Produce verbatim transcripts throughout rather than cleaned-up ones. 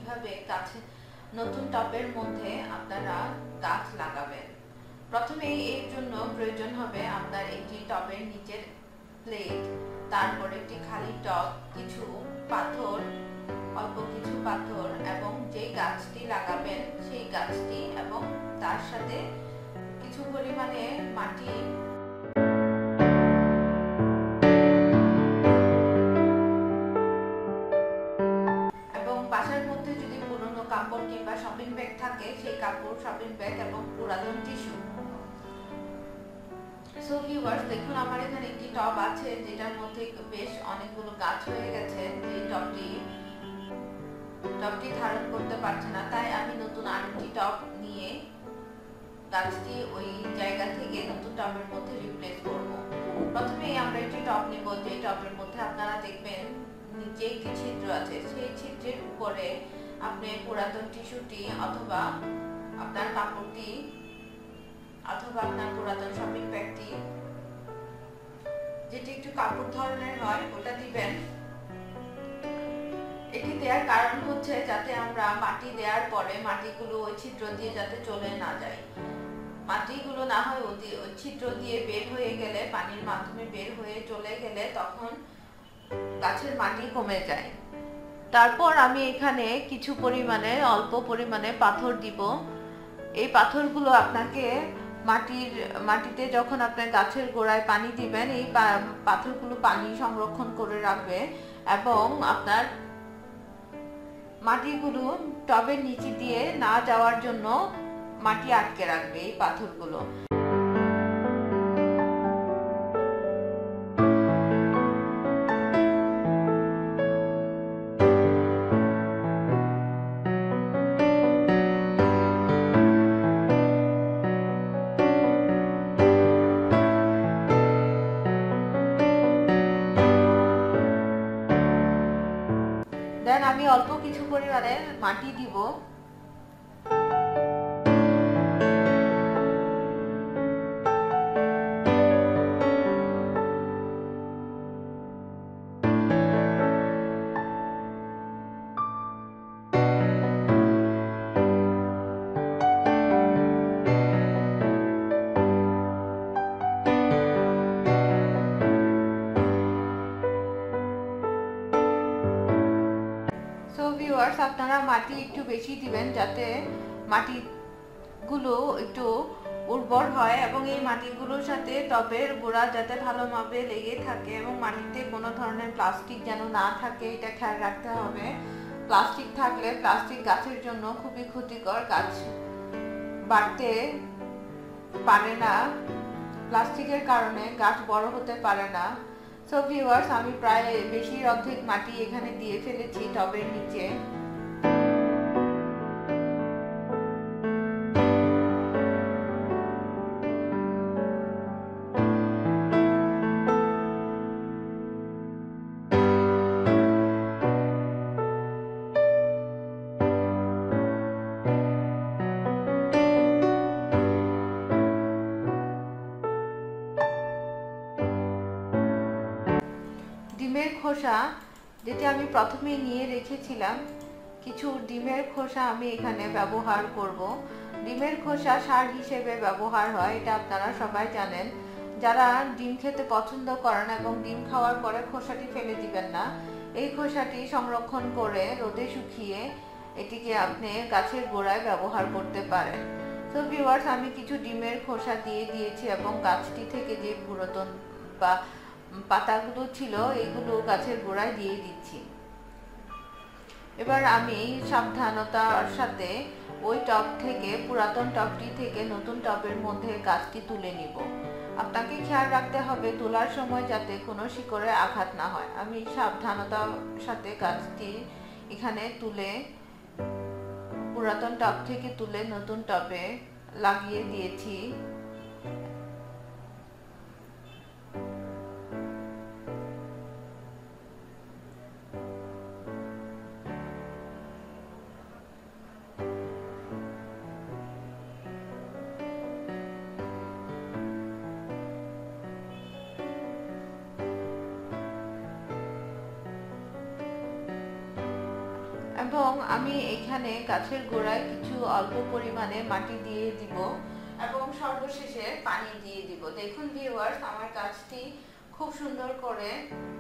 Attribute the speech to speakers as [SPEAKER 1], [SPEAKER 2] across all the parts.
[SPEAKER 1] কিভাবে গাছে নতুন টবের মধ্যে আপনারা গাছ লাগাবেন। প্রথমে এর জন্য প্রয়োজন হবে আপনার একটি টবের নিচের প্লেট, তারপর একটি খালি টব, কিছু পাথর, অল্প কিছু পাথর এবং যে গাছটি লাগাবেন সেই গাছটি এবং তার সাথে কিছু পরিমাণে মাটি এবং বাসার মধ্যে যদি পুরনো কাপড় কিংবা শপিং ব্যাগ থাকে সেই কাপড়, শপিং ব্যাগ এবং পুরাতন টিস্যু। সো ভিউয়ার্স, দেখুন আমার এখানে একটি টব আছে যেটার মধ্যে বেশ অনেকগুলো গাছ হয়ে গেছে। যে টবটি টবটি ধারণ করতে পারছে না, তাই আমি নতুন আরেকটি টব নিয়ে গাছটি ওই জায়গা থেকে নতুন টবের মধ্যে রিপ্লেস করব। প্রথমে আমরা একটি টব নিব, যে টবের মধ্যে আপনারা দেখবেন নিচে একটি ছিদ্র আছে। সেই ছিদ্রের উপরে আপনি পুরাতন টিস্যুটি অথবা আপনার কাপড়টি অথবা আপনার পুরাতন শপিং ব্যাগটি, যেটি একটু কাপড় ধরনের হয়, ওটা দিবেন। এটি দেওয়ার কারণ হচ্ছে যাতে আমরা মাটি দেওয়ার পরে মাটিগুলো ওই ছিদ্র দিয়ে যাতে চলে না যায়। মাটিগুলো না হয় ওই ছিদ্র দিয়ে বের হয়ে গেলে, পানির মাধ্যমে বের হয়ে চলে গেলে তখন গাছের মাটি কমে যায়। তারপর আমি এখানে কিছু পরিমাণে অল্প পরিমাণে পাথর দিব। এই পাথরগুলো আপনাকে মাটির মাটিতে যখন আপনার গাছের গোড়ায় পানি দিবেন, এই পাথরগুলো পানি সংরক্ষণ করে রাখবে এবং আপনার মাটিগুলো টবের নিচে দিয়ে না যাওয়ার জন্য মাটি আটকে রাখবে এই পাথরগুলো। দেন আমি অল্প কিছু পরিমাণে মাটি দিব। ভিউয়ার্স, আপনারা মাটি একটু বেশি দিবেন যাতে মাটিগুলো একটু উর্বর হয় এবং এই মাটিগুলোর সাথে টবের গোড়া যাতে ভালোভাবে লেগে থাকে এবং মাটিতে কোনো ধরনের প্লাস্টিক যেন না থাকে, এটা খেয়াল রাখতে হবে। প্লাস্টিক থাকলে প্লাস্টিক গাছের জন্য খুবই ক্ষতিকর, গাছ বাড়তে পারে না, প্লাস্টিকের কারণে গাছ বড় হতে পারে না। সো ভিউয়ার্স, আমি প্রায় বেশি অর্ধেক মাটি এখানে দিয়ে ফেলেছি টবের নিচে। ডিমের খোসা, যেটি আমি প্রথমে নিয়ে রেখেছিলাম, কিছু ডিমের খোসা আমি এখানে ব্যবহার করব। ডিমের খোসা সার হিসেবে ব্যবহার হয়, এটা আপনারা সবাই জানেন। যারা ডিম খেতে পছন্দ করেন এবং ডিম খাওয়ার পরে খোসাটি ফেলে দিবেন না, এই খোসাটি সংরক্ষণ করে রোদে শুকিয়ে এটিকে আপনি গাছের গোড়ায় ব্যবহার করতে পারেন। তো ভিউয়ার্স, আমি কিছু ডিমের খোসা দিয়ে দিয়েছি এবং গাছটি থেকে যে পুরাতন বা পাতাগুলো ছিল এইগুলো গাছের গোড়ায় দিয়ে দিচ্ছি। এবার আমি সাবধানতার সাথে ওই টব থেকে, পুরাতন টবটি থেকে নতুন টবের মধ্যে গাছটি তুলে নিব। আপনাকে খেয়াল রাখতে হবে তোলার সময় যাতে কোনো শিকড়ে আঘাত না হয়। আমি সাবধানতার সাথে গাছটি এখানে তুলে, পুরাতন টব থেকে তুলে নতুন টবে লাগিয়ে দিয়েছি। এবং আমি এখানে গাছের গোড়ায় কিছু অল্প পরিমাণে মাটি দিয়ে দিব এবং সর্বশেষে পানি দিয়ে দিব। দেখুন ভিউয়ার্স, আমার গাছটি খুব সুন্দর করে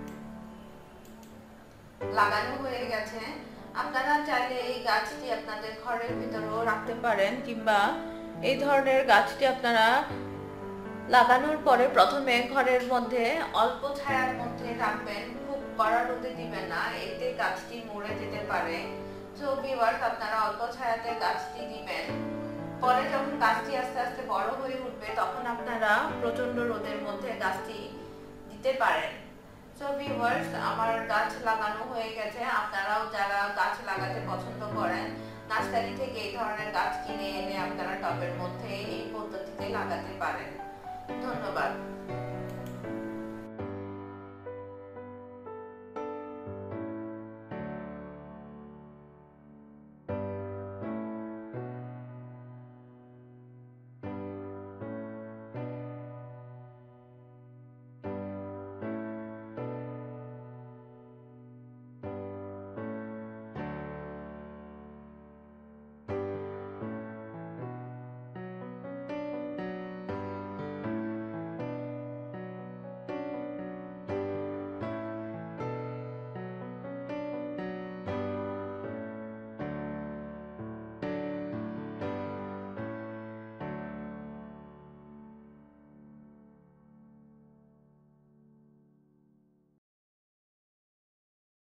[SPEAKER 1] লাগানো হয়ে গেছে। আপনারা চাইলে এই গাছটি আপনাদের ঘরের ভিতরেও রাখতে পারেন, কিংবা এই ধরনের গাছটি আপনারা লাগানোর পরে প্রথমে ঘরের মধ্যে অল্প ছায়ার মধ্যে রাখবেন, খুব কড়া রোদে দিবেন না, এতে গাছটি মরে যেতে পারে। তো ভিউয়ার্স, আপনারা অল্প ছায়াতে গাছটি দিবেন। পরে যখন গাছটি আস্তে আস্তে বড় হয়ে উঠবে তখন আপনারা প্রচন্ড রোদের মধ্যে গাছটি দিতে পারেন। তো ভিউয়ার্স, আমার গাছ লাগানো হয়ে গেছে। আপনারাও যারা গাছ লাগাতে পছন্দ করেন, নার্সারি থেকে এই ধরনের গাছ কিনে এনে আপনারা টবের মধ্যে এই পদ্ধতিতে লাগাতে পারেন। ধন্যবাদ।